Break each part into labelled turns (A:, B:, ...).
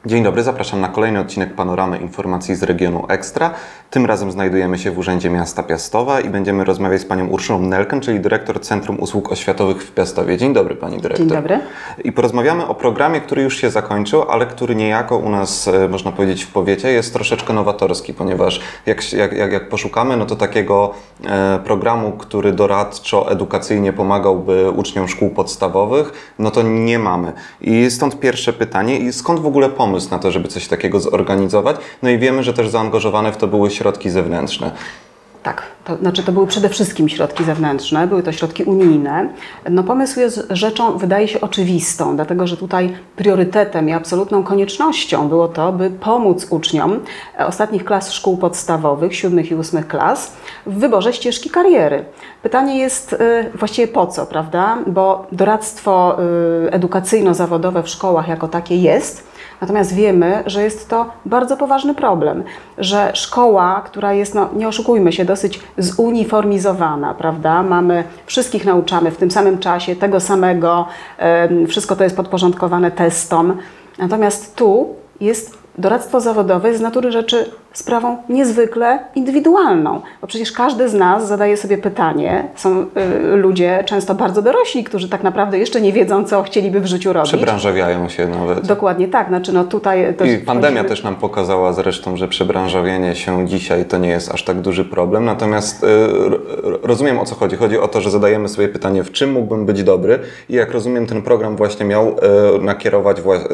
A: Dzień dobry, zapraszam na kolejny odcinek Panoramy Informacji z regionu Ekstra. Tym razem znajdujemy się w Urzędzie Miasta Piastowa i będziemy rozmawiać z panią Urszulą Nelken, czyli dyrektor Centrum Usług Oświatowych w Piastowie. Dzień dobry, pani dyrektor.
B: Dzień dobry.
A: I porozmawiamy o programie, który już się zakończył, ale który niejako u nas, można powiedzieć, w powiecie jest troszeczkę nowatorski, ponieważ jak poszukamy, no to takiego programu, który doradczo, edukacyjnie pomagałby uczniom szkół podstawowych, no to nie mamy. I stąd pierwsze pytanie, i skąd w ogóle pomysł na to, żeby coś takiego zorganizować? No i wiemy, że też zaangażowane w to były środki zewnętrzne.
B: Tak, to były przede wszystkim środki zewnętrzne, były to środki unijne. No pomysł jest rzeczą, wydaje się, oczywistą, dlatego że tutaj priorytetem i absolutną koniecznością było to, by pomóc uczniom ostatnich klas szkół podstawowych, 7. i 8. klas, w wyborze ścieżki kariery. Pytanie jest właściwie po co, prawda? Bo doradztwo edukacyjno-zawodowe w szkołach jako takie jest. Natomiast wiemy, że jest to bardzo poważny problem, że szkoła, która jest, no nie oszukujmy się, dosyć zuniformizowana, prawda? Wszystkich nauczamy w tym samym czasie, tego samego, wszystko to jest podporządkowane testom. Natomiast tu jest doradztwo zawodowe z natury rzeczy sprawą niezwykle indywidualną, bo przecież każdy z nas zadaje sobie pytanie, są ludzie często bardzo dorośli, którzy tak naprawdę jeszcze nie wiedzą, co chcieliby w życiu robić.
A: Przebranżawiają się nawet.
B: Dokładnie tak, znaczy no tutaj...
A: I pandemia też nam pokazała zresztą, że przebranżawienie się dzisiaj to nie jest aż tak duży problem, natomiast rozumiem, o co chodzi. Chodzi o to, że zadajemy sobie pytanie, w czym mógłbym być dobry, i jak rozumiem, ten program właśnie miał nakierować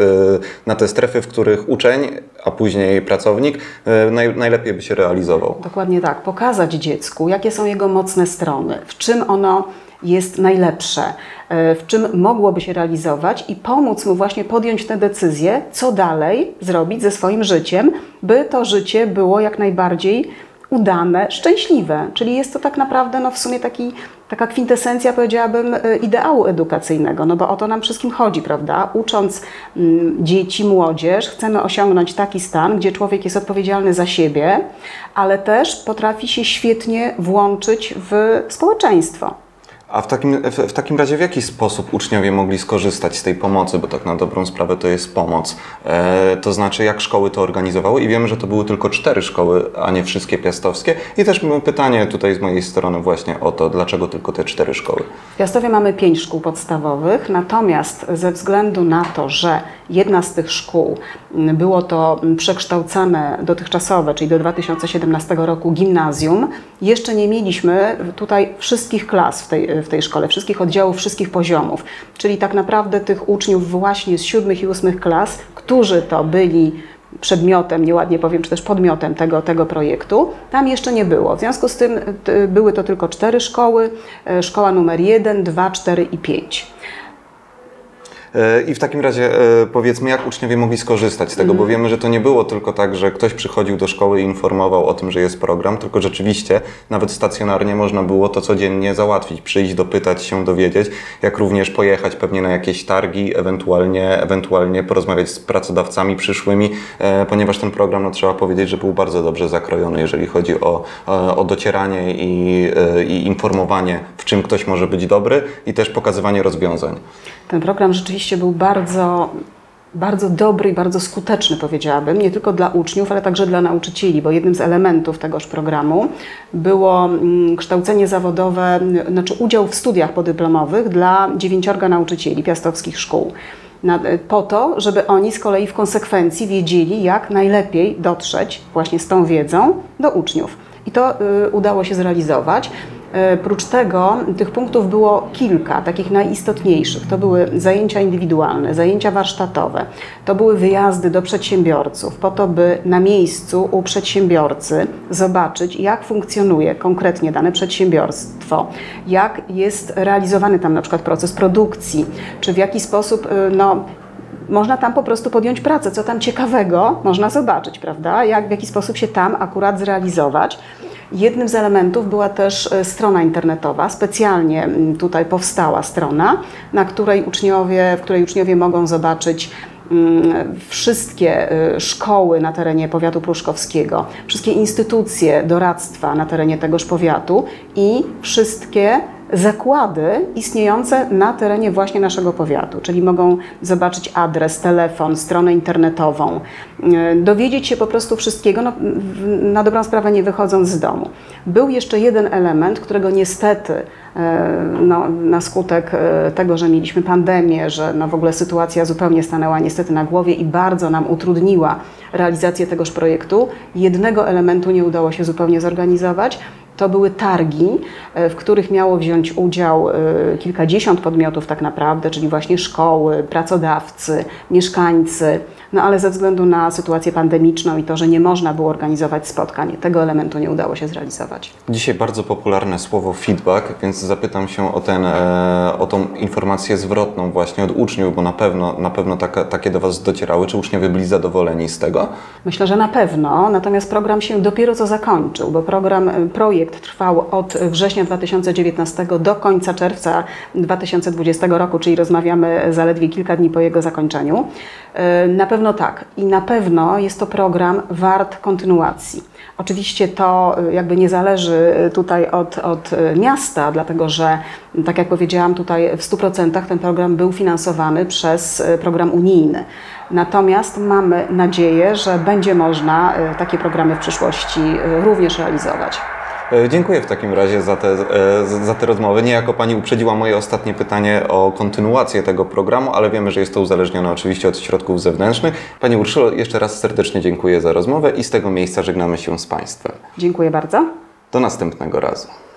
A: na te strefy, w których uczeń, a później pracownik najlepiej by się realizował.
B: Dokładnie tak. Pokazać dziecku, jakie są jego mocne strony, w czym ono jest najlepsze, w czym mogłoby się realizować i pomóc mu właśnie podjąć tę decyzję, co dalej zrobić ze swoim życiem, by to życie było jak najbardziej udane, szczęśliwe. Czyli jest to tak naprawdę no w sumie taka kwintesencja, powiedziałabym, ideału edukacyjnego, no bo o to nam wszystkim chodzi, prawda? Ucząc dzieci, młodzież, chcemy osiągnąć taki stan, gdzie człowiek jest odpowiedzialny za siebie, ale też potrafi się świetnie włączyć w społeczeństwo.
A: A w takim razie w jaki sposób uczniowie mogli skorzystać z tej pomocy, bo tak na dobrą sprawę to jest pomoc, to znaczy jak szkoły to organizowały, i wiemy, że to były tylko 4 szkoły, a nie wszystkie piastowskie, i też pytanie tutaj z mojej strony właśnie o to, dlaczego tylko te 4 szkoły?
B: W Piastowie mamy 5 szkół podstawowych, natomiast ze względu na to, że jedna z tych szkół było to przekształcane dotychczasowe, czyli do 2017 roku gimnazjum, jeszcze nie mieliśmy tutaj wszystkich klas w tej szkole, wszystkich oddziałów, wszystkich poziomów. Czyli tak naprawdę tych uczniów właśnie z 7. i 8. klas, którzy to byli przedmiotem, nieładnie powiem, czy też podmiotem tego projektu, tam jeszcze nie było. W związku z tym były to tylko 4 szkoły, szkoła numer 1, 2, 4 i 5.
A: I w takim razie powiedzmy, jak uczniowie mogli skorzystać z tego, bo wiemy, że to nie było tylko tak, że ktoś przychodził do szkoły i informował o tym, że jest program, tylko rzeczywiście nawet stacjonarnie można było to codziennie załatwić, przyjść, dopytać się, dowiedzieć, jak również pojechać pewnie na jakieś targi, ewentualnie porozmawiać z pracodawcami przyszłymi, ponieważ ten program, no trzeba powiedzieć, że był bardzo dobrze zakrojony, jeżeli chodzi o docieranie i informowanie, w czym ktoś może być dobry, i też pokazywanie rozwiązań.
B: Ten program rzeczywiście był bardzo, bardzo dobry i bardzo skuteczny, powiedziałabym, nie tylko dla uczniów, ale także dla nauczycieli, bo jednym z elementów tegoż programu było kształcenie zawodowe, znaczy udział w studiach podyplomowych dla 9 nauczycieli piastowskich szkół. Po to, żeby oni z kolei w konsekwencji wiedzieli, jak najlepiej dotrzeć właśnie z tą wiedzą do uczniów. I to udało się zrealizować. Prócz tego tych punktów było kilka, takich najistotniejszych. To były zajęcia indywidualne, zajęcia warsztatowe, to były wyjazdy do przedsiębiorców, po to, by na miejscu u przedsiębiorcy zobaczyć, jak funkcjonuje konkretnie dane przedsiębiorstwo, jak jest realizowany tam na przykład proces produkcji, czy w jaki sposób można tam po prostu podjąć pracę, co tam ciekawego można zobaczyć, prawda? W jaki sposób się tam akurat zrealizować. Jednym z elementów była też strona internetowa, specjalnie tutaj powstała strona, w której uczniowie mogą zobaczyć wszystkie szkoły na terenie powiatu pruszkowskiego, wszystkie instytucje doradztwa na terenie tegoż powiatu i wszystkie zakłady istniejące na terenie właśnie naszego powiatu, czyli mogą zobaczyć adres, telefon, stronę internetową, dowiedzieć się po prostu wszystkiego, no, na dobrą sprawę nie wychodząc z domu. Był jeszcze jeden element, którego niestety no, na skutek tego, że mieliśmy pandemię, że no, w ogóle sytuacja zupełnie stanęła niestety na głowie i bardzo nam utrudniła realizację tegoż projektu, jednego elementu nie udało się zupełnie zorganizować. To były targi, w których miało wziąć udział kilkadziesiąt podmiotów tak naprawdę, czyli właśnie szkoły, pracodawcy, mieszkańcy, no ale ze względu na sytuację pandemiczną i to, że nie można było organizować spotkań, tego elementu nie udało się zrealizować.
A: Dzisiaj bardzo popularne słowo feedback, więc zapytam się o tą informację zwrotną właśnie od uczniów, bo na pewno takie do Was docierały. Czy uczniowie byli zadowoleni z tego?
B: Myślę, że na pewno, natomiast program się dopiero co zakończył, bo projekt trwał od września 2019 do końca czerwca 2020 roku, czyli rozmawiamy zaledwie kilka dni po jego zakończeniu. Na pewno tak i na pewno jest to program wart kontynuacji. Oczywiście to jakby nie zależy tutaj od miasta, dlatego że, tak jak powiedziałam, tutaj w 100% ten program był finansowany przez program unijny. Natomiast mamy nadzieję, że będzie można takie programy w przyszłości również realizować.
A: Dziękuję w takim razie za tę rozmowę. Niejako Pani uprzedziła moje ostatnie pytanie o kontynuację tego programu, ale wiemy, że jest to uzależnione oczywiście od środków zewnętrznych. Pani Urszulo, jeszcze raz serdecznie dziękuję za rozmowę i z tego miejsca żegnamy się z Państwem.
B: Dziękuję bardzo.
A: Do następnego razu.